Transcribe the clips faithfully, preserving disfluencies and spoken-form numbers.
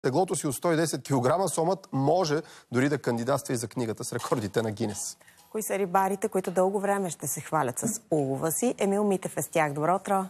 теглото си от сто и десет килограма, сомът може дори да кандидатства и за книгата с рекордите на Гинес. Кои са рибарите, които дълго време ще се хвалят с улова си? Емил Митев е с тях. Добро утро!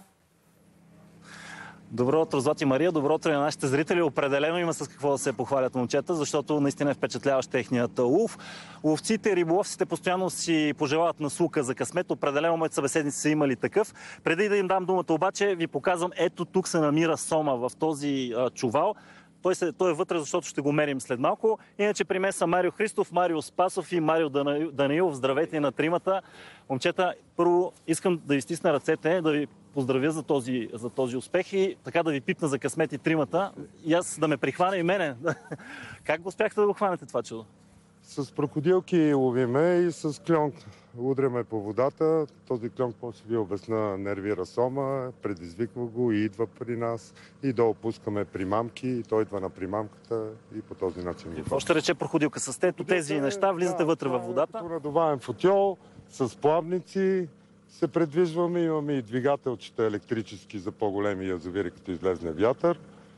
Добро утро, Злати Мария. Добро утро и на нашите зрители. Определено има с какво да се похвалят момчета, защото наистина е впечатляващ техният улов. Ловците, риболовците постоянно си пожелават наслука за късмет. Определено моите събеседници са имали такъв. Преди да им дам думата обаче, ви показвам, ето тук се намира сома в този а, чувал. Той, се, той е вътре, защото ще го мерим след малко. Иначе при мен са Марио Христов, Марио Спасов и Марио Данаилов. Здравейте на тримата. Момчета, първо искам да ви стисна ръцете, да ви поздравя за този, за този успех и така да ви пипна за късмет и тримата. И аз да ме прихвана и мене. Как успяхте да го хванете това чудо? С крокодилки ловиме и с кльонк удряме по водата. Този кльонк, после ви обясна, нервира сома, предизвиква го и идва при нас. И долу пускаме примамки, и той идва на примамката и по този начин. Какво ще рече проходилка? С тето тези неща влизате да, вътре във водата? Като надуваем футьол, с плавници се предвижваме. Имаме и двигателчета електрически за по-големи язовири, като излезне вятър.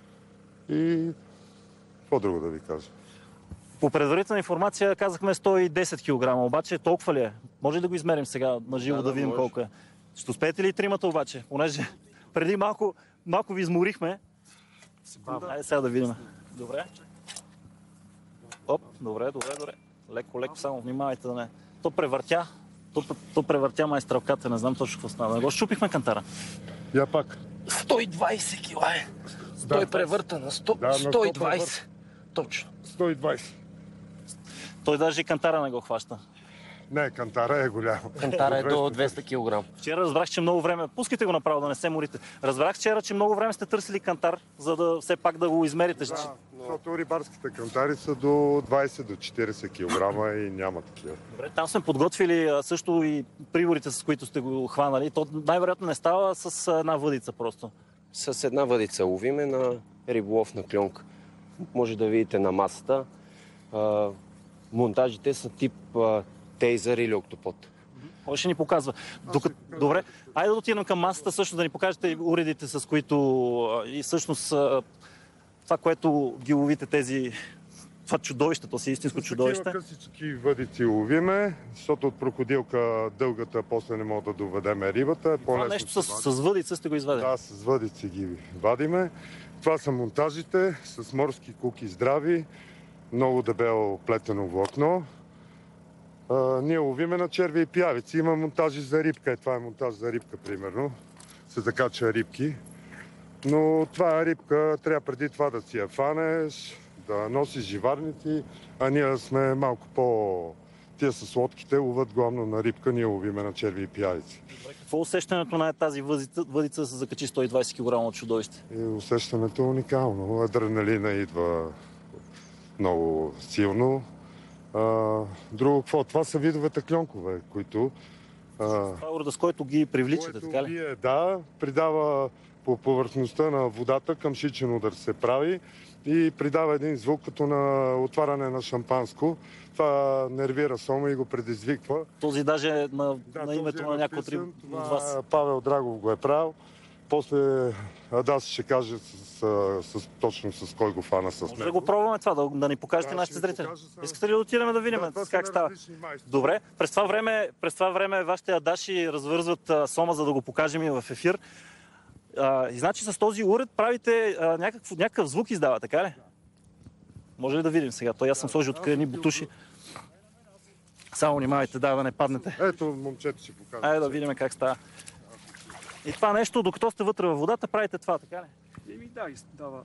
И какво друго да ви кажа? По предварителна информация казахме сто и десет килограма, обаче толкова ли е? Може ли да го измерим сега на живо да, да, да видим може. Колко е? Ще успеете ли и тримата обаче? Понеже преди малко, малко ви изморихме. Секунда. Айде сега да видим. Добре. Оп, добре, добре, добре. Леко, леко, само внимавайте да не. То превъртя. То, то превъртя май стрелката, не знам точно какво стана. Да го щупихме кантара. Я пак. сто и двайсет кила е. Той превърта на сто, да, сто и двайсет. Точно. сто и двайсет. Той даже и кантара не го хваща. Не, кантара е голямо. Кантара е до двеста килограма. Вчера разбрах, че много време... Пускайте го направо, да не се морите. Разбрах вчера, че много време сте търсили кантар, за да все пак да го измерите. Да, защото рибарските кантари са до двайсет до четирийсет килограма и няма такива. Добре, там сме подготвили също и приборите, с които сте го хванали. То най-вероятно не става с една въдица просто. С една въдица ловиме на риболов на кльонка. Може да видите на масата. Монтажите са тип тейзър или октопод. Кой ще ни показва? Докато... Добре, айде да отидем към масата също да ни покажете уредите, с които и всъщност това, което ги ловите тези... Това чудовище, то си истинско чудовище. Такива късички въдици ловиме, защото от крокодилка дългата после не мога да доведеме рибата. Това нещо с, с въдица сте го извадили? Да, с въдици ги вадиме. Това са монтажите с морски куки здрави, много дебело плетено влакно. А, ние ловиме на черви и пиявици. Има монтажи за рибка. Е, това е монтаж за рибка, примерно. Се закача рибки. Но това е рибка, трябва преди това да си я фанеш, да носиш живарници, а ние сме малко по... Тия с лодките ловят главно на рибка, ние ловиме на черви и пиявици. Добре, какво е усещането на тази въдица, въдица да се закачи сто и двайсет килограма от чудовище? И усещането е уникално. Адреналина идва много силно. А, друго какво? Това са видовете кльонкове, които... А, това е уреда, с който ги привличате, така ли? Вие, да, придава по повърхността на водата, къмшичен удар се прави и придава един звук като на отваряне на шампанско. Това нервира сома и го предизвиква. Този даже е на, да, на името е на някой от вас. Павел Драгов го е правил. После Адас ще каже с, с, с, точно с кой го фана с него. Може да го пробваме това, да, да ни покажете да, нашите зрители. Искате ли да отидем да видим да, как става? Добре, през това време, през това време вашите адаши развързват а, сома, за да го покажем и в ефир. А, и значи с този уред правите а, някакъв, някакъв звук издава, така ли? Може ли да видим сега? Той аз съм сложил тук едни бутуши. Само внимавайте, да, да не паднете. Ето, момчето ще покажа. Айде да видим как става. И това нещо, докато сте вътре във водата, правите това, така ли? Еми да, издава.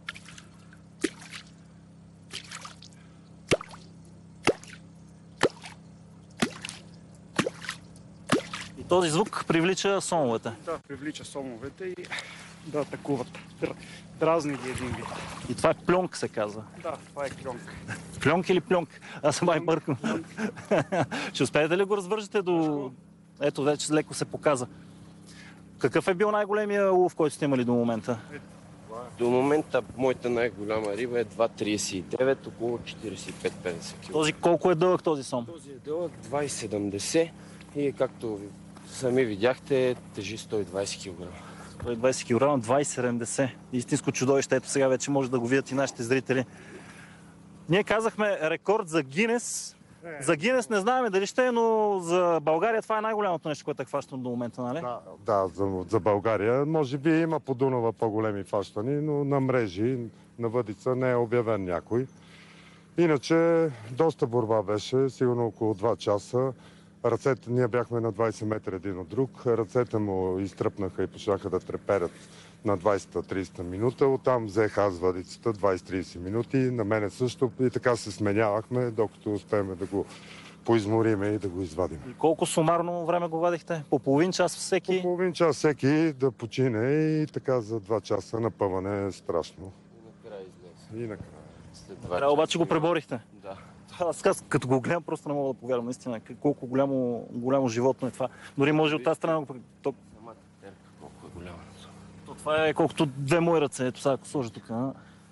И този звук привлича сомовете? Да, привлича сомовете и да атакуват. Дразни ги един вид. И това е пльонк, се казва? Да, това е кльонк. Пльонк или пльонк? Аз съм май бъркам. Ще успеете ли го развържете до... Ето, вече леко се показа. Какъв е бил най-големия улов, който сте имали до момента? До момента моята най-голяма риба е два трийсет и девет, около четирийсет и пет до петдесет кг. Този колко е дълъг този сом? Този е дълъг два седемдесет и както сами видяхте, тежи сто и двайсет кг. сто и двайсет килограма, два и седемдесет. Истинско чудовище. Ето сега вече може да го видят и нашите зрители. Ние казахме рекорд за Гинес. За Гинес не знаем дали ще е, но за България това е най-голямото нещо, което е хващано до момента, нали? Да, да за, за България. Може би има по Дунава по-големи фащани, но на мрежи, на въдица не е обявен някой. Иначе доста борба беше, сигурно около два часа. Ръцете, ние бяхме на двайсет метра един от друг. Ръцете му изтръпнаха и почнаха да треперят на двайсета-трийсета минута. Оттам взех аз въдицата двайсет-трийсет минути. На мене също и така се сменявахме, докато успеем да го поизмориме и да го извадим. И колко сумарно време го вадихте? По половин час всеки? По половин час всеки да почине и така за два часа напъване е страшно. И накрая излезе. И накрая. Трябва обаче го преборихте. Да. Аз казах, като го гледам, просто не мога да повярвам наистина колко голямо, голямо животно е това. Дори може от тази страна... То... Самата терка колко е голяма. То това е колкото две мои ръце. Ето сега, ако сложа тук. А?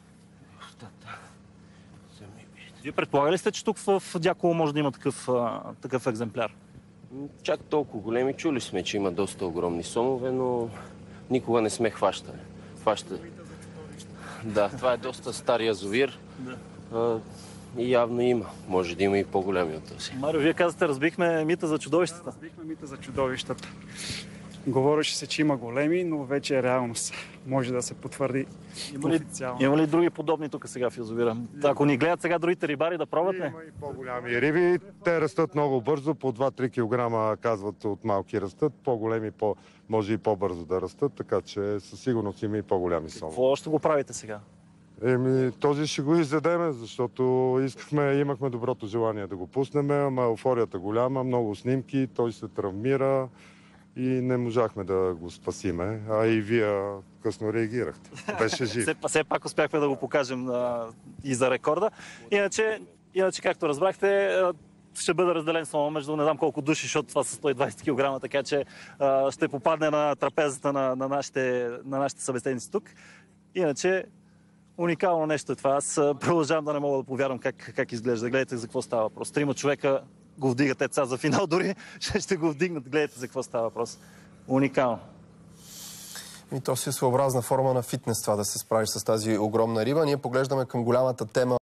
Вие предполагали сте, че тук в Дяково може да има такъв, а, такъв екземпляр? Чак толкова големи. Чули сме, че има доста огромни сомове, но никога не сме хващали. Хващали. Да, това е доста стар язовир. Да. А, и явно има. Може да има и по-големи от този. Марио, вие казахте, разбихме мита за чудовищата. Да, разбихме мита за чудовищата. Говореше се, че има големи, но вече е реалност. Може да се потвърди има ли, официално. Има ли други подобни тук сега в язовира? Ако ни гледат сега другите рибари, да пробват ли? Има и по-голями риби. Те растат много бързо. По два-три килограма, казват, от малки растат. По-големи, по, може и по-бързо да растат, така че със сигурност има и по-голями соми. Какво още го правите сега? Еми, този ще го изядеме, защото искахме, имахме доброто желание да го пуснем, ама еуфорията голяма, много снимки, той се травмира и не можахме да го спасиме. А и вие късно реагирахте. Беше жив. все, все пак успяхме да го покажем а, и за рекорда. Иначе, иначе, както разбрахте, а, ще бъде разделен само между не знам колко души, защото това са сто и двайсет килограма, така че а, ще попадне на трапезата на, на, нашите, на нашите събеседници тук. Иначе уникално нещо е това. Аз продължавам да не мога да повярвам как, как изглежда. Гледайте за какво става въпрос. Трима човека го вдигат еца за финал, дори ще го вдигнат. Гледайте за какво става въпрос. Уникално. И то си е своеобразна форма на фитнес това да се справиш с тази огромна риба. Ние поглеждаме към голямата тема